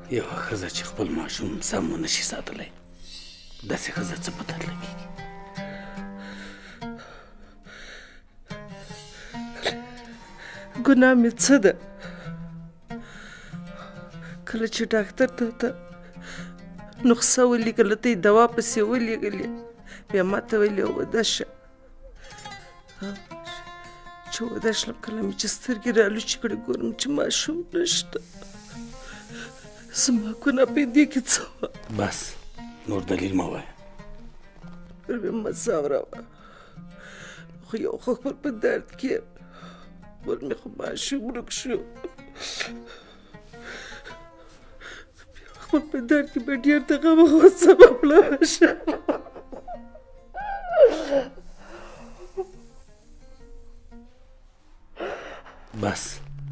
یو ښځه چې خپل ماشوم سم ونه شي ساتلی داسې ښځه څه په درد لګېږي. ګناه مې څه ده؟ کله چې ډاکټر ته نسخه ولیکله ته یې دوا پسې ولېږلې بیا ما ته ویلې وده شه چې وده شلم کله مې چې سترګې رالوچې کړې ګورم چې ماشوم نشته. زما ګناه په دې کې څه وه؟ بس نور دلیل مه وایه. بیا مزه اوروه خو یو خو خپل په درد کې ور مې خو ماشوم ورک شو. خپل په درد کې به ډېر د غم او سبب لاړه شه. بس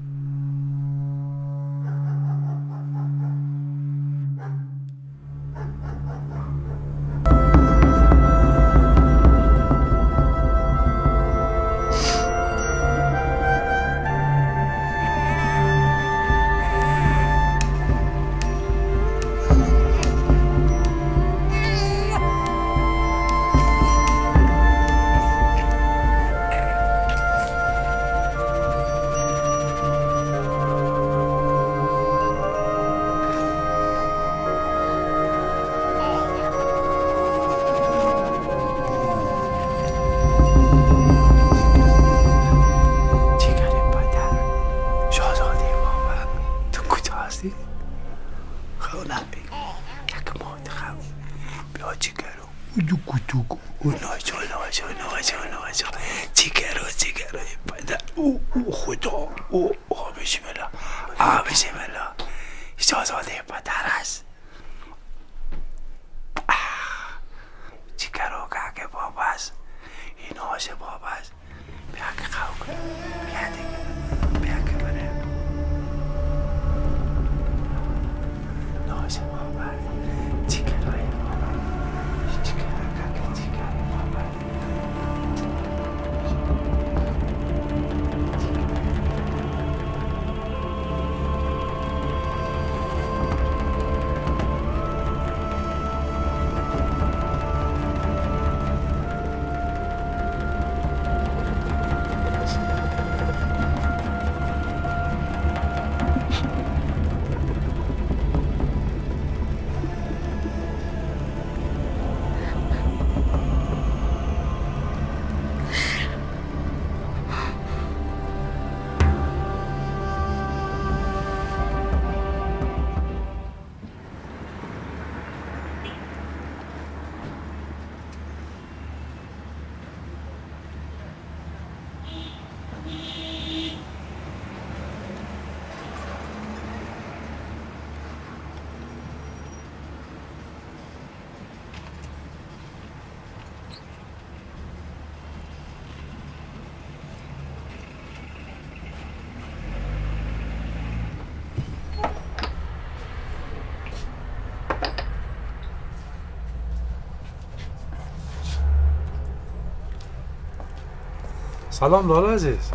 سلام لالا عزیز.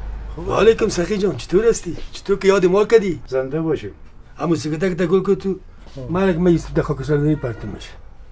و علیکم سخی جان، چطور هستی؟ چطور که یاد ما کردی؟ زنده باشی. اما سکتک تکل که تو مالک ما یوسف دخوا کسردنی پرتمش.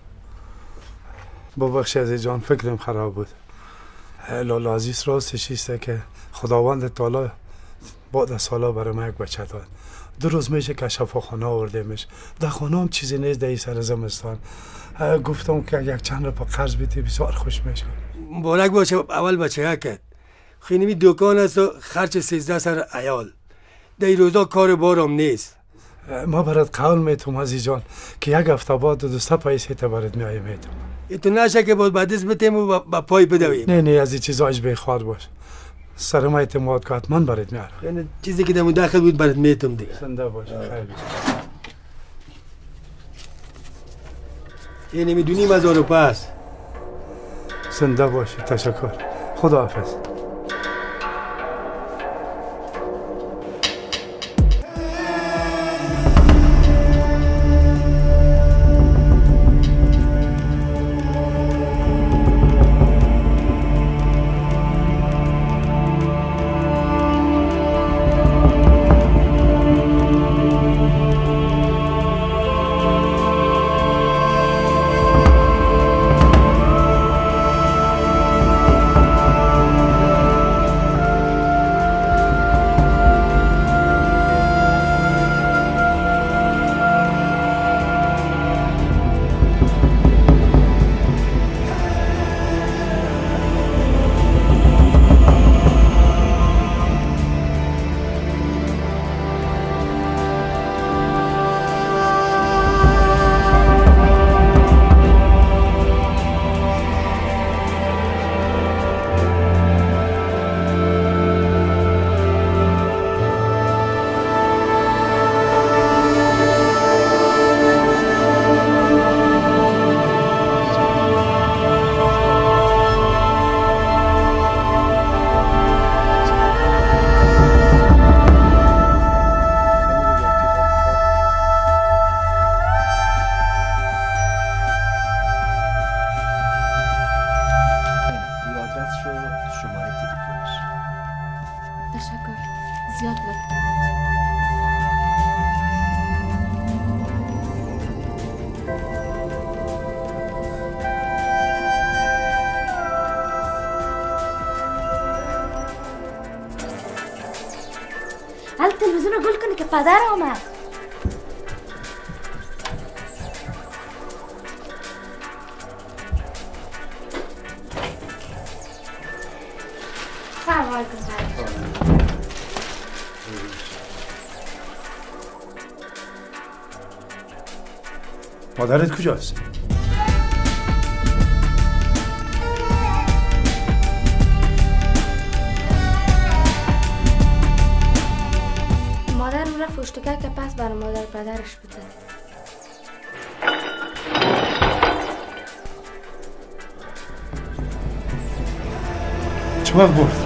ببخشی عزیز جان، فکرم خراب بود. لالا عزیز راستش ایسته که خداوند تعالی بعد از سالا برای ما یک بچه داد. 2 روز میشه که شفاخانه آوردیمش. در خانه هم چیزی نیست در این سر زمستان. گفتم که یک چند رو پا قرض بیتی بسیار خوش میشه. مبارک باشه. اول بچه ها کرد. خیلی دکان است و خرچ 13 سر عیال. در این روزا کار بارم نیست. ما برات قول میتونم عزیز جان که یک هفته بعد 200 پیسه تا برات میایم میتونم. تو نشه که باید بعدش بتیم و با پای بدویم. نه از این چیزا اج بخواد باش. سر ما اعتماد که حتما برات میارم. یعنی چیزی که دمون داخل بود برات میتونم دیگه. زنده باش. خیلی. یعنی میدونیم از آن پس. زنده باش. تشکر. خداحافظ. حال تلویزیون رو گل کنی که پدر آمد. سلام علیکم. مادرت کجاست؟ مادر اون رفت اشتکه که پس برای مادر پدرش بوده. چه وقت برد؟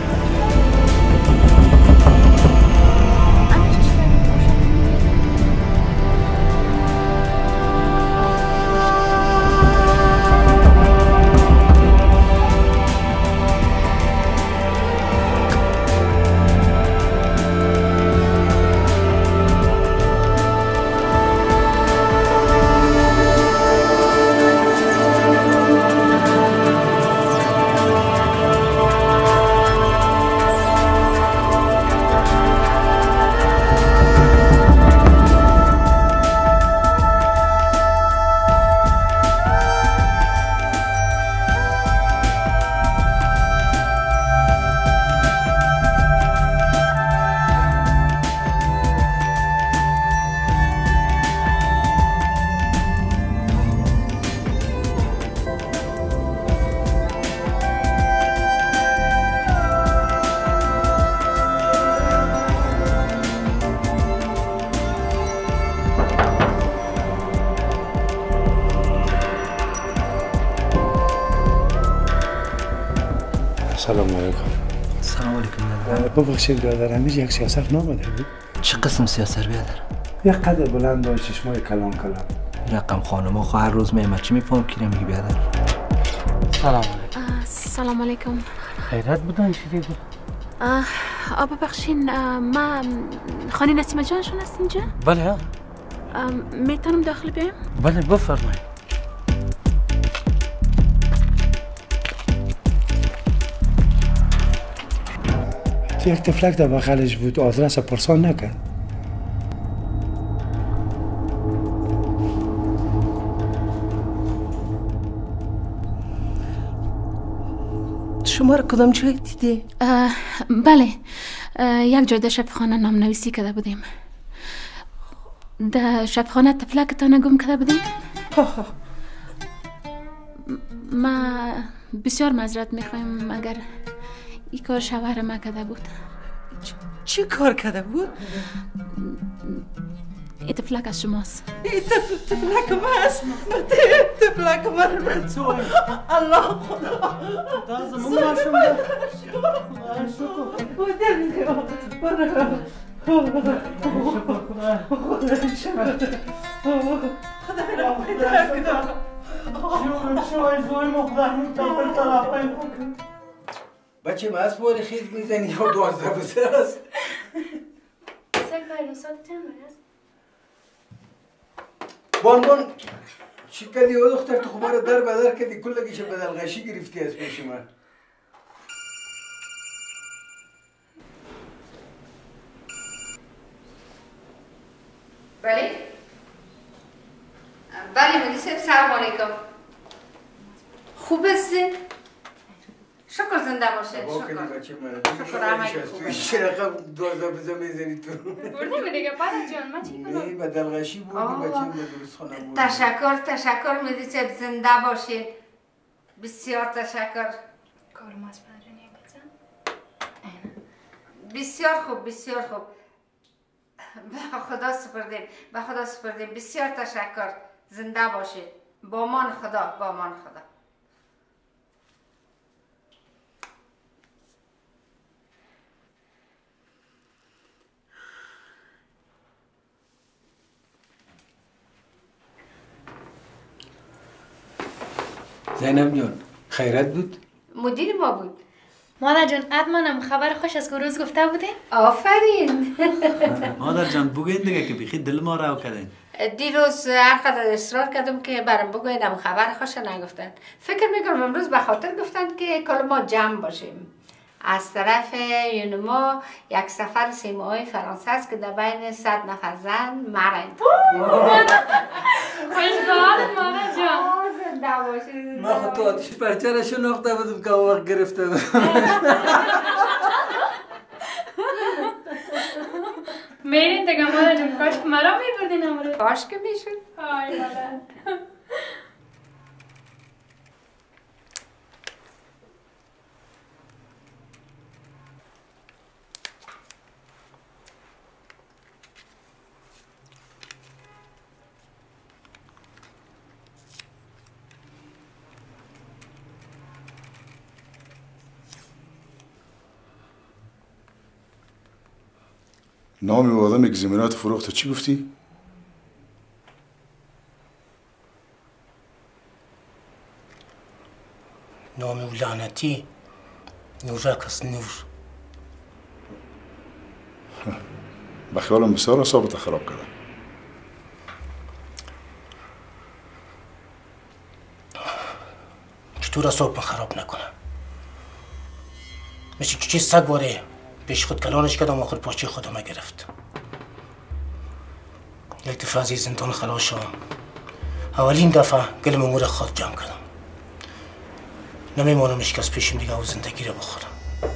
سلام علیکم. سلام علیکم. ببخشید برادر، امیر یک سیاست نامده بود. چه قسم سیاست بیادر؟ یک قدر بلند داشت، چشمای کلان کلان. رقم خانم ها هر روز میامد چی میفهم که میگی بیادر؟ سلام علیکم. سلام علیکم. خیرت بودن چی دیگه؟ ببخشین، ما خانه نسیمه جانشون هست اینجا؟ بله. میتونم داخل بیایم؟ بله بفرمایید. یک تفلک در بغلش بود، آدرس پرسان نکرد. شما را کدام جای دیدی؟ بله، یک جا در شبخانه نام نویسی کرده بودیم. در شبخانه تفلکتان گم کرده بودیم. ما بسیار معذرت میخوایم اگر این کار شوهر ما کرده بود. چی کار کرده بود؟ این تفلک از شماست. این تفلک ما است. تفلک ما رو الله خدا دازم اون باشم ده بچه ما از باری خیز میزنی یا 12 بسر است. بان چی کردی او دختر تو خمار در بدر کردی کلگیش بدلغشی گرفتی از پیش من. بله؟ بله مدی صاحب سلام علیکم. خوب هستی؟ شکر زنده باشید. شکر همه چه رقم 12 بزا میزنی تو؟ بردیم دیگه پدر جان ما چی کنم؟ نه بدلغشی بودی بچه ما درست خانه بود. تشکر مدی صاحب زنده باشید. بسیار تشکر. کارم از پدر جان یک بزن. بسیار خوب بسیار خوب. به خدا سپردیم بسیار تشکر. زنده باشید. با امان خدا. زینب جان خیرت بود؟ مدیر ما بود. مادر جان ادمانم خبر خوش از که روز گفته بودیم. آفرین. مادر جان بگوین دیگه که بخی دل ما رو کردین. دیروز هر قدر اصرار کردم که برام بگویدم خبر خوش نگفتن. فکر میکنم امروز به خاطر گفتن که کل ما جمع باشیم. از طرف یونما یک سفر سیمایی فرانسه است که در بین 100 نفر زن مرا خوشبخت مانا جان. زنده باشی. ما خود تو آتش پرچه را شناخته بودم که وقت گرفته بود. میرین دیگه مانا جان، کاش که مرا میبردین امروز. کاش که میشد. آی مانا. نام آدمی که زمینات فروخته چی گفتی؟ نام او لعنتی نورک است. نور. به خیالم بسیار اعصابت خراب کردم. چطور اعصاب خراب نکنم؟ مثل چی سگ باره پیش خود کلانش کردم، آخر پاچه خودم گرفت. یک دفعه از زندان خلاص شدم. اولین دفعه گلم امور خود جمع کردم. نمیمانم اشکست پیشم دیگه و زندگی رو بخورم.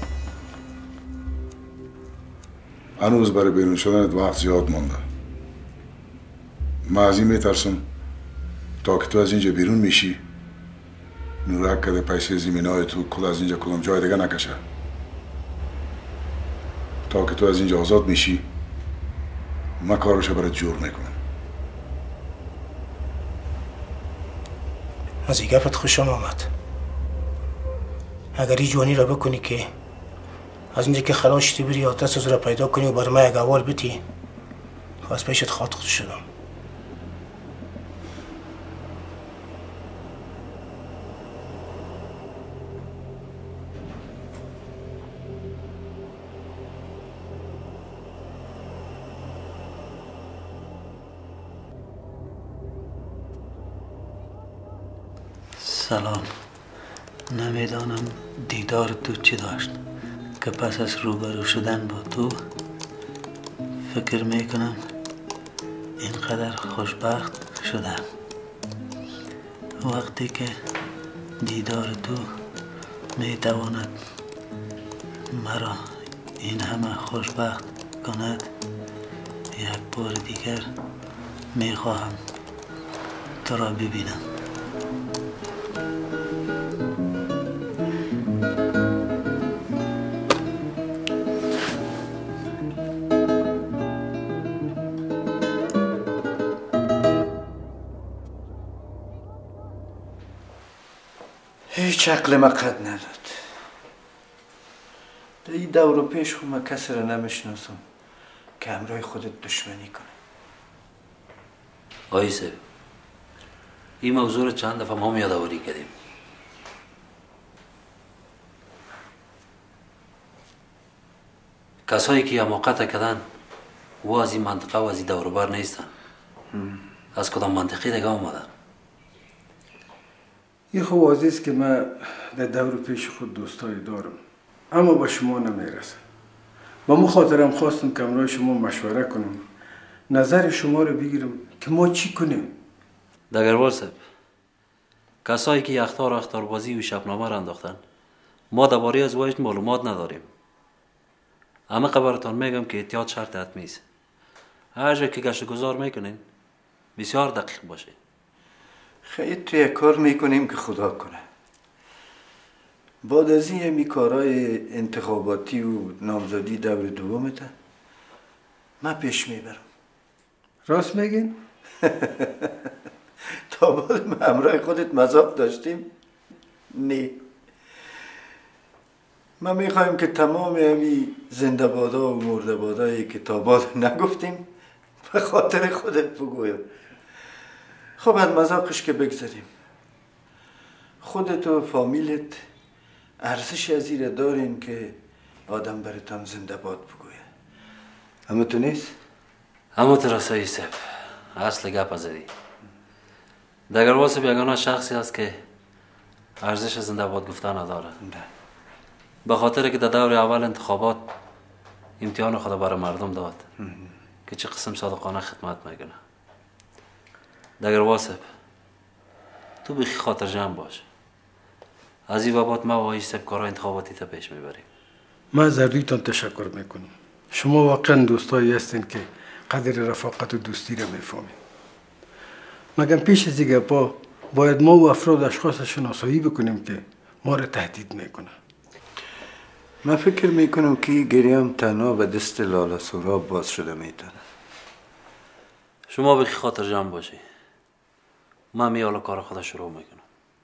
هنوز برای بیرون شدنت وقت زیاد مانده. من از این میترسم تا که تو از اینجا بیرون میشی نورک کده پیسه زمینای تو کل از اینجا کدام جای دیگه نکشه. تا که تو از اینجا آزاد میشی من کارشو برات جور میکنم. از این گفت خوشم آمد. اگر این جوانی را بکنی که از اینجا که خلاص شدی بری آدرس از را پیدا کنی و برای من یک احوال بدی، از پیشت خاطر شدم. سلام. نمیدانم دیدار تو چی داشت که پس از روبرو شدن با تو فکر میکنم اینقدر خوشبخت شدم. وقتی که دیدار تو میتواند مرا این همه خوشبخت کند، یک بار دیگر میخواهم تو را ببینم. هیچ عقل ما قد نداد. در این دور و پیش خود من کسی را نمیشناسم که همراه خودت دشمنی کنه. آقای صاحب، این موضوع رو چند دفعه ما یادآوری کردیم. کسایی که حماقت کردن و از این منطقه و از این دور و بر نیستن. از کدام منطقه دیگه آمدن؟ این خب واضح است که من در دور پیش خود دوستایی دارم، اما با شما نمیرسم. با مخاطرم خواستم که همراه شما مشوره کنم، نظر شما رو بگیرم که ما چی کنیم. دگروال صاحب، کسایی که اخطار اخطاربازی و شبنامه را انداختن، ما درباره ازدواج معلومات نداریم. اما خبرتان میگم که احتیاط شرط حتمی است. هر جا که گشت گذار میکنین بسیار دقیق باشید. خیلی توی کار میکنیم که خدا کنه. بعد از این کارهای انتخاباتی و نامزدی دور دومته من پیش میبرم. راست میگین؟ تا بعد ما همراه خودت مذاق داشتیم؟ نه. ما میخوایم که تمام همی زنده بادا و مرده بادایی که تا بعد نگفتیم به خاطر خودت بگویم. خب از مذاقش که بگذاریم، خودت و فامیلت ارزش از ایره دارین که آدم براتان زنده باد بگویه. اما تو نیست؟ اما تو راسایی صاحب، اصل گپ زدی. دگروال صاحب یگانه شخصی است که ارزش زنده باد گفتن نداره. به خاطر که در دور اول انتخابات امتحان خدا برای مردم داد که چه قسم صادقانه خدمت میکنه. دگروال صاحب تو بخی خاطر جمع باش. از این بابت ما و آیش صاحب کارهای انتخاباتی تا پیش میبریم. من از رویتان تشکر میکنم. شما واقعا دوستایی هستین که قدر رفاقت و دوستی را میفهمید. مگم پیش از این گپا باید ما و افراد اشخاص شناسایی بکنیم که ما را تهدید میکنن. من فکر میکنم که گریم تنها به دست لالا سوراب باز شده میتونه. شما بخی خاطر جمع باشی. من میالا کار خدا شروع میکنم.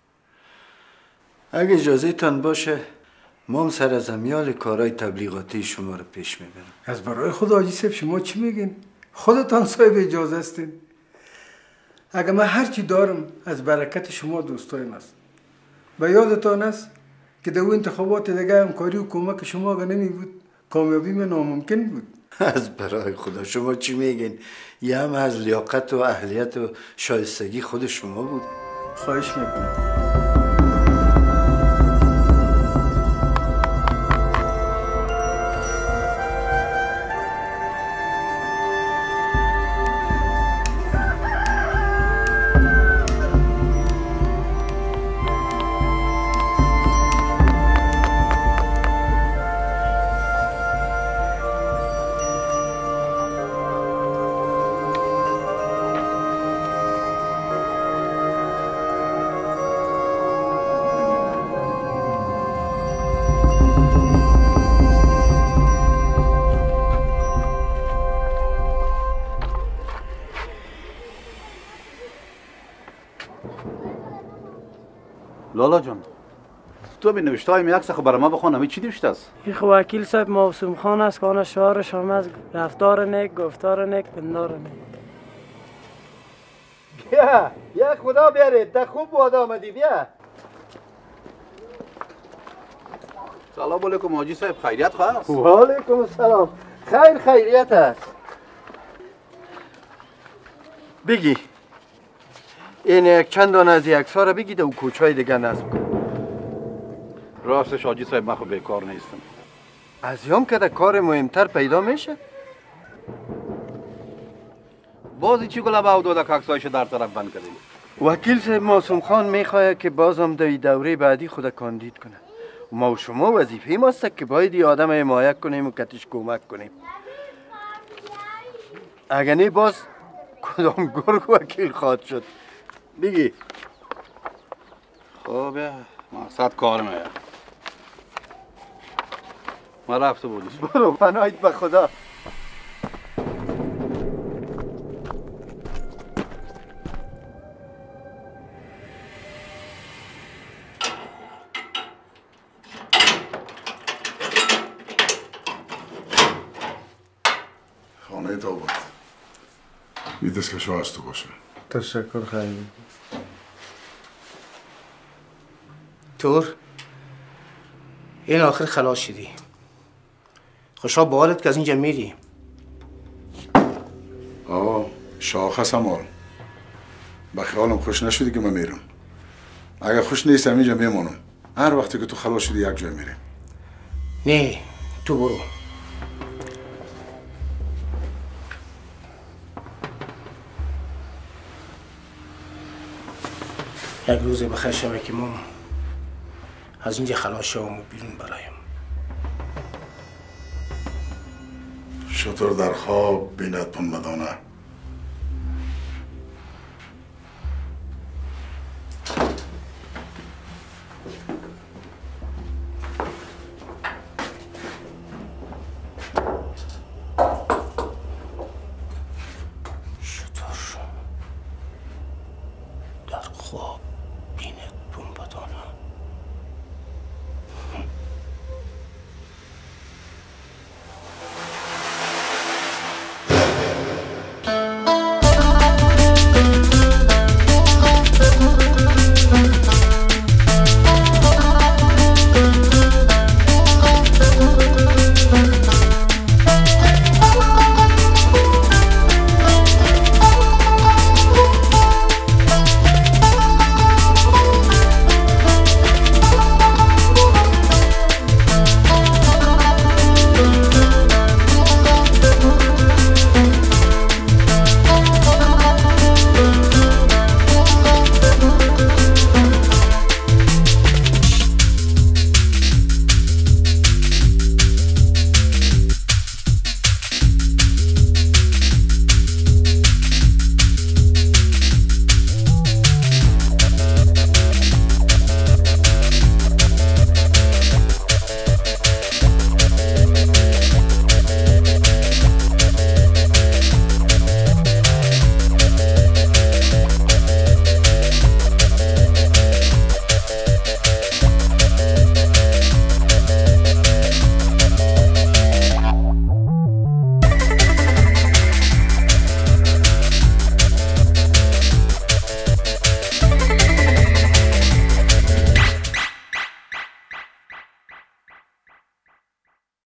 اگه اجازه تان باشه ما هم سر از امیال کارهای تبلیغاتی شما رو پیش میبرم. از برای خدا حاجی صاحب شما چی میگین؟ خودتان صاحب اجازه هستین. اگه من هرچی دارم از برکت شما دوستایم است. به یادتان است که در انتخابات دیگه همکاری و کمک شما اگه نمی بود کامیابی من ناممکن بود. از برای خدا شما چی میگین؟ یه هم از لیاقت و اهلیت و شایستگی خود شما بود. خواهش میکنم. لالا جان تو به نوشته های عکس خو برای ما بخونم چی نوشته است؟ این وکیل صاحب موسوم خان است که آن شعارش هم از رفتار نیک، گفتار نیک، پندار نیک. بیا خدا بیارید تا خوب باد آمدی. بیا. سلام علیکم حاجی صاحب، خیریت خواست؟ و علیکم السلام. خیریت است. بگی این یک چند دانه از عکس‌ها را بگید و کوچه‌های دیگه نصب کن. راستش حاجی صاحب من خب بیکار نیستم. از یام که کار مهمتر پیدا میشه. بازی چی گلا باو داده که عکسایش در طرف بند کردیم؟ وکیل صاحب معصوم خان میخواهد که بازم در دوره بعدی خود کاندید کنه. ما و شما وظیفه ماست که باید این آدم حمایت کنیم و کتش کمک کنیم. اگر نه باز کدام گرگ وکیل خواهد شد. بگی. خب مقصد کارمه. من رفته بودیش. برو پناهید به خدا. خانه تا بود. این دستکش ها از تو باشه. تشکر خیلی. تور این آخر خلاص شدی. خوشا باورت که از اینجا میری. شاخص همال به خیالم خوش نشدی که من میرم. اگر خوش نیستم اینجا میمانم. هر وقتی که تو خلاص شدی یک جای میریم. نه تو برو. یک روز بخیر شوه که ما از اینجا خلاص شوم و بیرون برایم. شطور در خواب بیند پنبدانه.